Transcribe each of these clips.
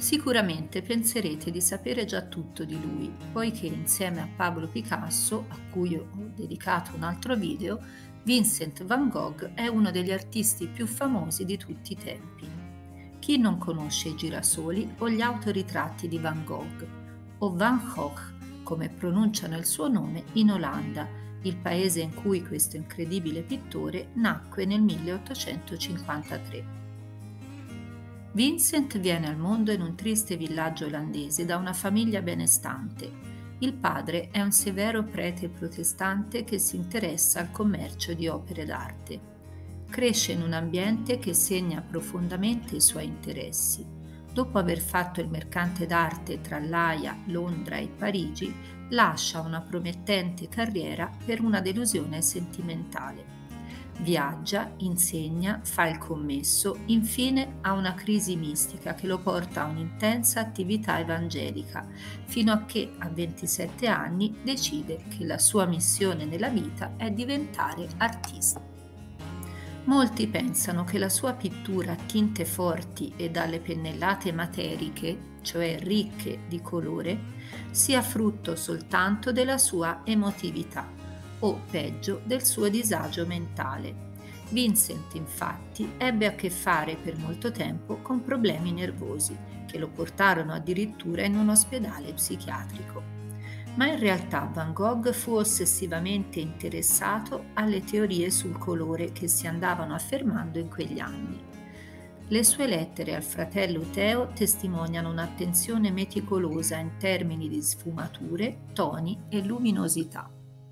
Sicuramente penserete di sapere già tutto di lui, poiché insieme a Pablo Picasso, a cui ho dedicato un altro video, Vincent van Gogh è uno degli artisti più famosi di tutti i tempi. Chi non conosce i girasoli o gli autoritratti di Van Gogh, o Van Gogh, come pronunciano il suo nome in Olanda, il paese in cui questo incredibile pittore nacque nel 1853. Vincent viene al mondo in un triste villaggio olandese da una famiglia benestante. Il padre è un severo prete protestante che si interessa al commercio di opere d'arte. Cresce in un ambiente che segna profondamente i suoi interessi. Dopo aver fatto il mercante d'arte tra l'Aia, Londra e Parigi, lascia una promettente carriera per una delusione sentimentale. Viaggia, insegna, fa il commesso, infine ha una crisi mistica che lo porta a un'intensa attività evangelica, fino a che a 27 anni decide che la sua missione nella vita è diventare artista. Molti pensano che la sua pittura a tinte forti e dalle pennellate materiche, cioè ricche di colore, sia frutto soltanto della sua emotività o, peggio, del suo disagio mentale. Vincent, infatti, ebbe a che fare per molto tempo con problemi nervosi che lo portarono addirittura in un ospedale psichiatrico. Ma in realtà Van Gogh fu ossessivamente interessato alle teorie sul colore che si andavano affermando in quegli anni. Le sue lettere al fratello Theo testimoniano un'attenzione meticolosa in termini di sfumature, toni e luminosità.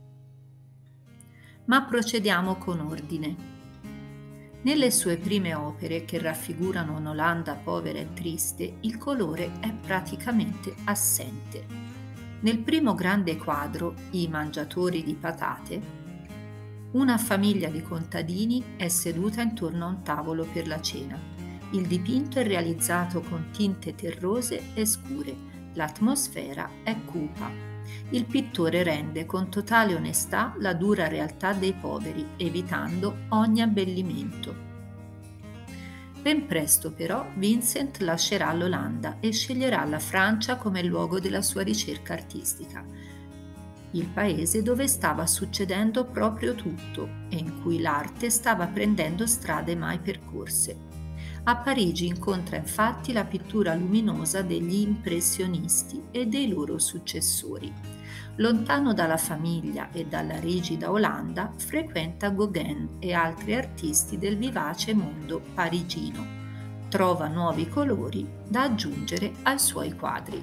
Ma procediamo con ordine. Nelle sue prime opere, che raffigurano un'Olanda povera e triste, il colore è praticamente assente. Nel primo grande quadro, I mangiatori di patate, una famiglia di contadini è seduta intorno a un tavolo per la cena. Il dipinto è realizzato con tinte terrose e scure. L'atmosfera è cupa. Il pittore rende con totale onestà la dura realtà dei poveri, evitando ogni abbellimento. Ben presto però Vincent lascerà l'Olanda e sceglierà la Francia come luogo della sua ricerca artistica, il paese dove stava succedendo proprio tutto e in cui l'arte stava prendendo strade mai percorse. A Parigi incontra infatti la pittura luminosa degli impressionisti e dei loro successori. Lontano dalla famiglia e dalla rigida Olanda, frequenta Gauguin e altri artisti del vivace mondo parigino. Trova nuovi colori da aggiungere ai suoi quadri.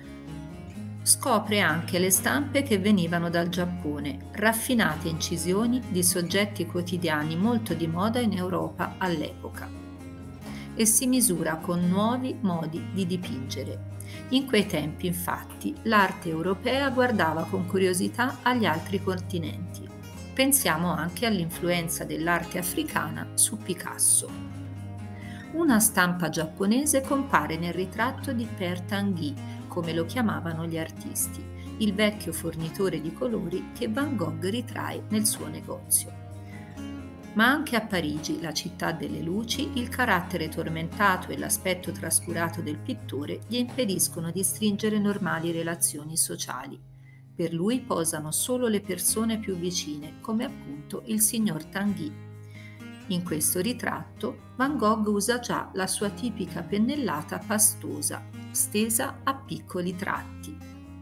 Scopre anche le stampe che venivano dal Giappone, raffinate incisioni di soggetti quotidiani molto di moda in Europa all'epoca, e si misura con nuovi modi di dipingere. In quei tempi, infatti, l'arte europea guardava con curiosità agli altri continenti. Pensiamo anche all'influenza dell'arte africana su Picasso. Una stampa giapponese compare nel ritratto di Père Tanguy, come lo chiamavano gli artisti, il vecchio fornitore di colori che Van Gogh ritrae nel suo negozio. Ma anche a Parigi, la città delle luci, il carattere tormentato e l'aspetto trascurato del pittore gli impediscono di stringere normali relazioni sociali. Per lui posano solo le persone più vicine, come appunto il signor Tanguy. In questo ritratto, Van Gogh usa già la sua tipica pennellata pastosa, stesa a piccoli tratti.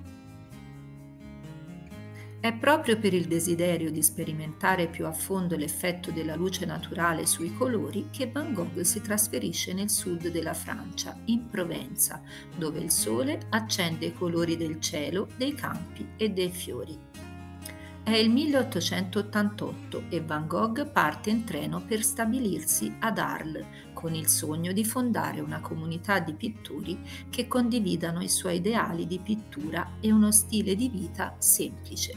È proprio per il desiderio di sperimentare più a fondo l'effetto della luce naturale sui colori che Van Gogh si trasferisce nel sud della Francia, in Provenza, dove il sole accende i colori del cielo, dei campi e dei fiori. È il 1888 e Van Gogh parte in treno per stabilirsi ad Arles, con il sogno di fondare una comunità di pittori che condividano i suoi ideali di pittura e uno stile di vita semplice.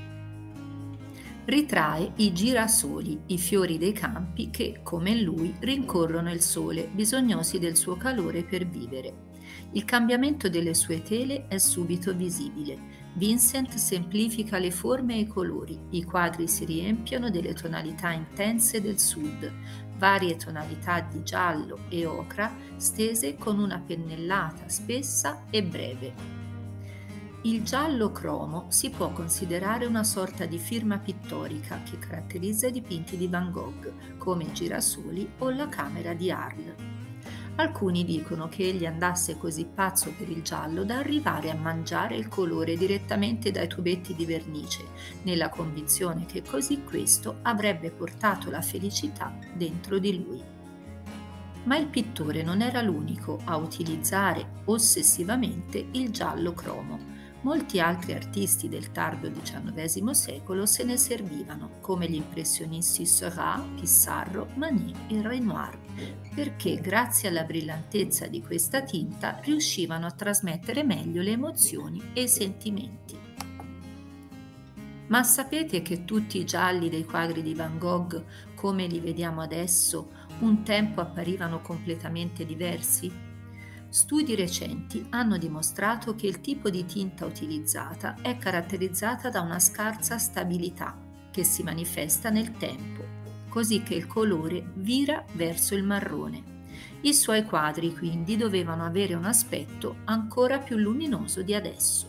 Ritrae i girasoli, i fiori dei campi che, come lui, rincorrono il sole, bisognosi del suo calore per vivere. Il cambiamento delle sue tele è subito visibile. Vincent semplifica le forme e i colori, i quadri si riempiono delle tonalità intense del sud, varie tonalità di giallo e ocra stese con una pennellata spessa e breve. Il giallo cromo si può considerare una sorta di firma pittorica che caratterizza i dipinti di Van Gogh, come i girasoli o la camera di Arles. Alcuni dicono che egli andasse così pazzo per il giallo da arrivare a mangiare il colore direttamente dai tubetti di vernice, nella convinzione che così questo avrebbe portato la felicità dentro di lui. Ma il pittore non era l'unico a utilizzare ossessivamente il giallo cromo. Molti altri artisti del tardo XIX secolo se ne servivano, come gli impressionisti Seurat, Pissarro, Manet e Renoir, perché grazie alla brillantezza di questa tinta riuscivano a trasmettere meglio le emozioni e i sentimenti. Ma sapete che tutti i gialli dei quadri di Van Gogh, come li vediamo adesso, un tempo apparivano completamente diversi? Studi recenti hanno dimostrato che il tipo di tinta utilizzata è caratterizzata da una scarsa stabilità che si manifesta nel tempo, così che il colore vira verso il marrone. I suoi quadri quindi dovevano avere un aspetto ancora più luminoso di adesso.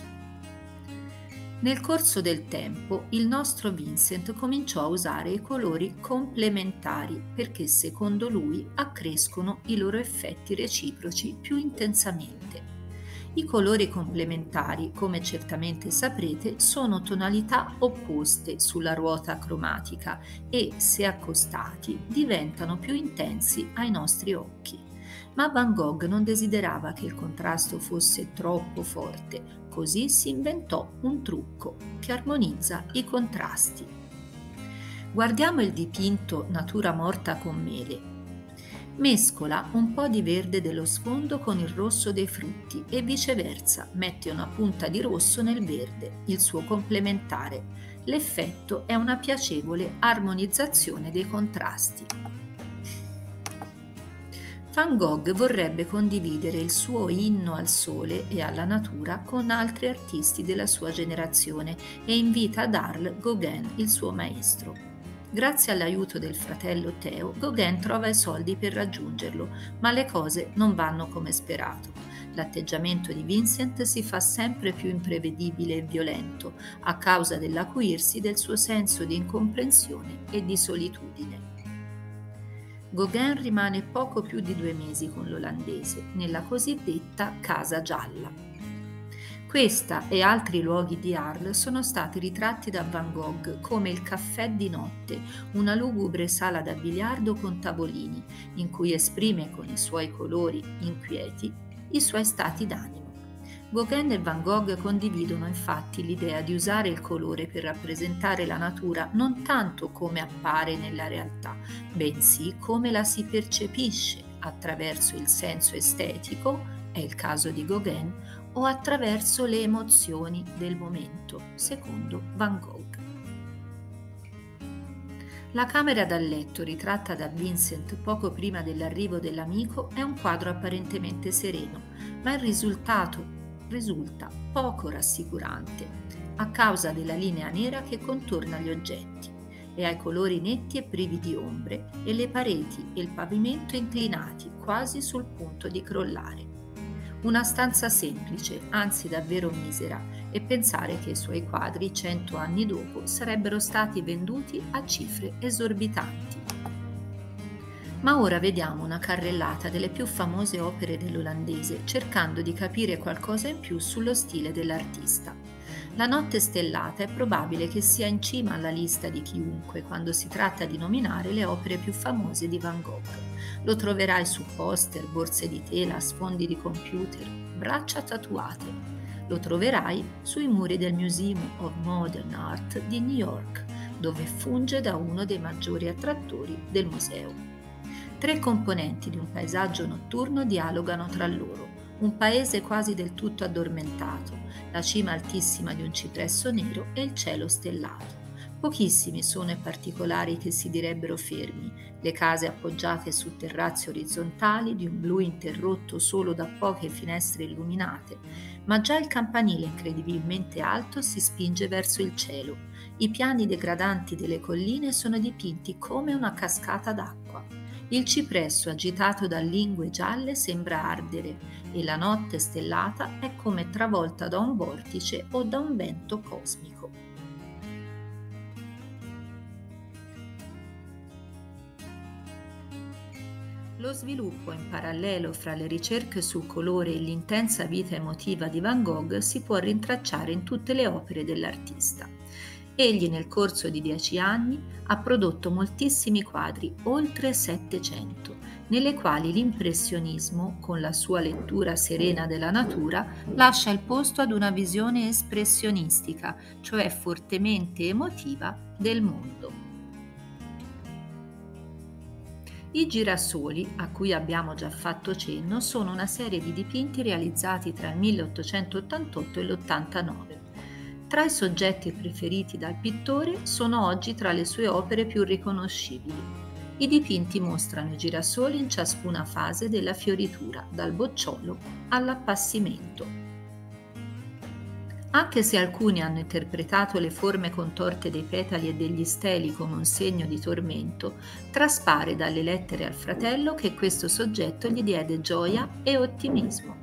Nel corso del tempo il nostro Vincent cominciò a usare i colori complementari perché secondo lui accrescono i loro effetti reciproci più intensamente. I colori complementari, come certamente saprete, sono tonalità opposte sulla ruota cromatica e, se accostati, diventano più intensi ai nostri occhi. Ma Van Gogh non desiderava che il contrasto fosse troppo forte, così si inventò un trucco che armonizza i contrasti. Guardiamo il dipinto Natura morta con mele. Mescola un po' di verde dello sfondo con il rosso dei frutti e viceversa, mette una punta di rosso nel verde, il suo complementare. L'effetto è una piacevole armonizzazione dei contrasti. Van Gogh vorrebbe condividere il suo inno al sole e alla natura con altri artisti della sua generazione e invita ad Arles Gauguin, il suo maestro. Grazie all'aiuto del fratello Theo, Gauguin trova i soldi per raggiungerlo, ma le cose non vanno come sperato. L'atteggiamento di Vincent si fa sempre più imprevedibile e violento a causa dell'acuirsi del suo senso di incomprensione e di solitudine. Gauguin rimane poco più di 2 mesi con l'olandese, nella cosiddetta Casa Gialla. Questa e altri luoghi di Arles sono stati ritratti da Van Gogh come il caffè di notte, una lugubre sala da biliardo con tavolini, in cui esprime con i suoi colori inquieti i suoi stati d'animo. Gauguin e Van Gogh condividono infatti l'idea di usare il colore per rappresentare la natura non tanto come appare nella realtà, bensì come la si percepisce attraverso il senso estetico, è il caso di Gauguin, o attraverso le emozioni del momento, secondo Van Gogh. La camera da letto ritratta da Vincent poco prima dell'arrivo dell'amico è un quadro apparentemente sereno, ma il risultato risulta poco rassicurante a causa della linea nera che contorna gli oggetti e ai colori netti e privi di ombre e le pareti e il pavimento inclinati quasi sul punto di crollare. Una stanza semplice, anzi davvero misera, e pensare che i suoi quadri 100 anni dopo sarebbero stati venduti a cifre esorbitanti. Ma ora vediamo una carrellata delle più famose opere dell'olandese, cercando di capire qualcosa in più sullo stile dell'artista. La notte stellata è probabile che sia in cima alla lista di chiunque quando si tratta di nominare le opere più famose di Van Gogh. Lo troverai su poster, borse di tela, sfondi di computer, braccia tatuate. Lo troverai sui muri del Museum of Modern Art di New York, dove funge da uno dei maggiori attrattori del museo. 3 componenti di un paesaggio notturno dialogano tra loro, un paese quasi del tutto addormentato, la cima altissima di un cipresso nero e il cielo stellato. Pochissimi sono i particolari che si direbbero fermi, le case appoggiate su terrazze orizzontali di un blu interrotto solo da poche finestre illuminate, ma già il campanile incredibilmente alto si spinge verso il cielo. I piani degradanti delle colline sono dipinti come una cascata d'acqua. Il cipresso agitato da lingue gialle sembra ardere e la notte stellata è come travolta da un vortice o da un vento cosmico. Lo sviluppo in parallelo fra le ricerche sul colore e l'intensa vita emotiva di Van Gogh si può rintracciare in tutte le opere dell'artista. Egli nel corso di 10 anni ha prodotto moltissimi quadri, oltre 700, nelle quali l'impressionismo, con la sua lettura serena della natura, lascia il posto ad una visione espressionistica, cioè fortemente emotiva, del mondo. I girasoli, a cui abbiamo già fatto cenno, sono una serie di dipinti realizzati tra il 1888 e l'89. Tra i soggetti preferiti dal pittore sono oggi tra le sue opere più riconoscibili. I dipinti mostrano i girasoli in ciascuna fase della fioritura, dal bocciolo all'appassimento. Anche se alcuni hanno interpretato le forme contorte dei petali e degli steli come un segno di tormento, traspare dalle lettere al fratello che questo soggetto gli diede gioia e ottimismo.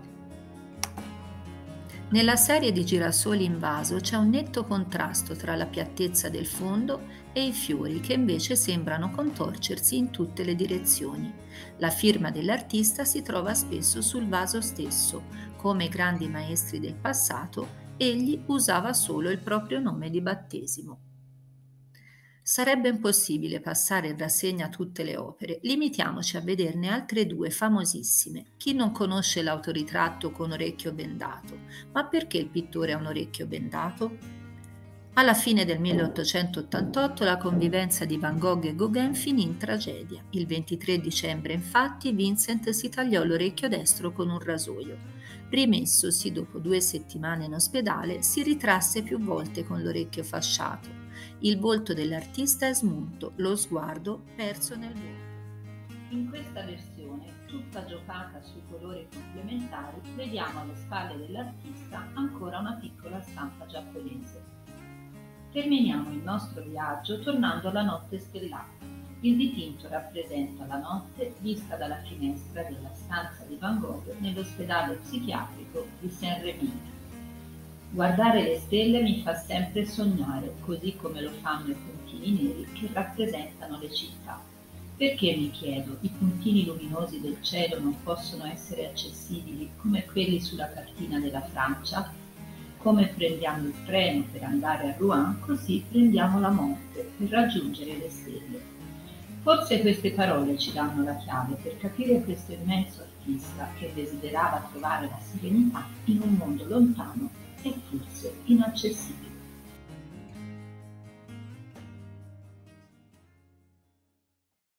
Nella serie di girasoli in vaso c'è un netto contrasto tra la piattezza del fondo e i fiori che invece sembrano contorcersi in tutte le direzioni. La firma dell'artista si trova spesso sul vaso stesso. Come i grandi maestri del passato, egli usava solo il proprio nome di battesimo. Sarebbe impossibile passare in rassegna tutte le opere, limitiamoci a vederne altre due famosissime. Chi non conosce l'autoritratto con orecchio bendato? Ma perché il pittore ha un orecchio bendato? Alla fine del 1888 la convivenza di Van Gogh e Gauguin finì in tragedia. Il 23 dicembre, infatti, Vincent si tagliò l'orecchio destro con un rasoio. Rimessosi dopo 2 settimane in ospedale, si ritrasse più volte con l'orecchio fasciato. Il volto dell'artista è smunto, lo sguardo perso nel vuoto. In questa versione, tutta giocata sui colori complementari, vediamo alle spalle dell'artista ancora una piccola stampa giapponese. Terminiamo il nostro viaggio tornando alla notte stellata. Il dipinto rappresenta la notte vista dalla finestra della stanza di Van Gogh nell'ospedale psichiatrico di Saint-Rémy. Guardare le stelle mi fa sempre sognare, così come lo fanno i puntini neri che rappresentano le città. Perché, mi chiedo, i puntini luminosi del cielo non possono essere accessibili come quelli sulla cartina della Francia? Come prendiamo il treno per andare a Rouen, così prendiamo la morte per raggiungere le stelle. Forse queste parole ci danno la chiave per capire questo immenso artista che desiderava trovare la serenità in un mondo lontano e forse inaccessibile.